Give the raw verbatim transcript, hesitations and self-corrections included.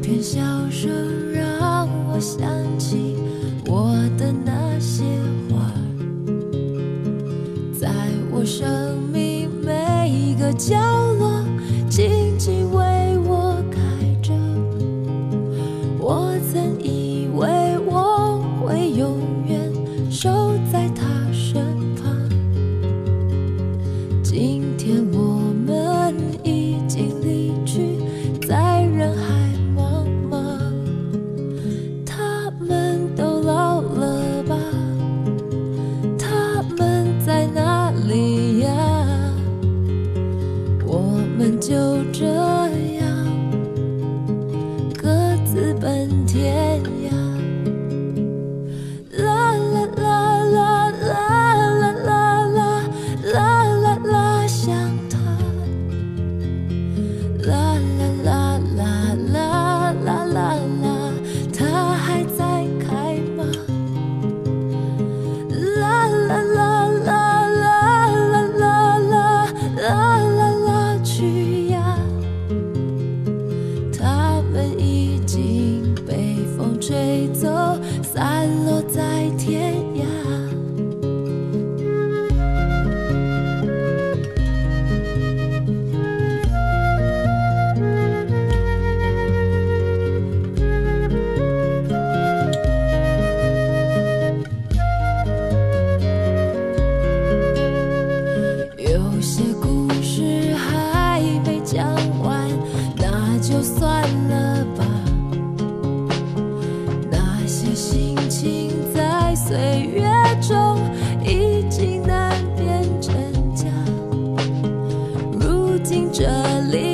片笑声让我想起我的那些花，在我生命每一个角落静静为我开着。我曾以为我会永远守在他身旁，今天我们已经离去，在人海茫茫。他们都老了吧？他们在哪里呀？我们就这样各自奔天涯。啦啦啦啦啦啦啦啦啦啦啦，想他。啦啦啦啦啦啦啦啦，他还在开吗？啦啦啦啦啦啦啦啦啦啦啦，去呀！他们已经被风吹走，散落在天涯。有些故事还没讲完，那就算了吧。那些心情在岁月中已经难辨真假，如今这里